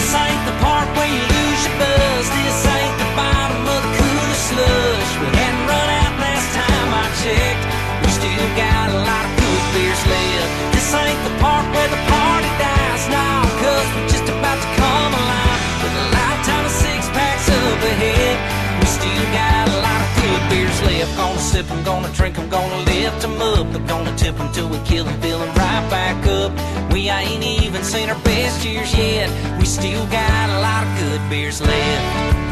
This ain't the part where you lose your buzz. This ain't the bottom of the cooler slush. We hadn't run out last time I checked. We still got a lot of good beers left. This ain't the part where the party dies. No, cause we're just about to come alive with a lifetime of six-packs up ahead. We still got a lot of good beers left. Gonna sip 'em, gonna drink 'em, gonna lift 'em up. But gonna tip 'em till we kill 'em, fill 'em right back up. We ain't even seen our best years yet. We still got a lot of good beers left.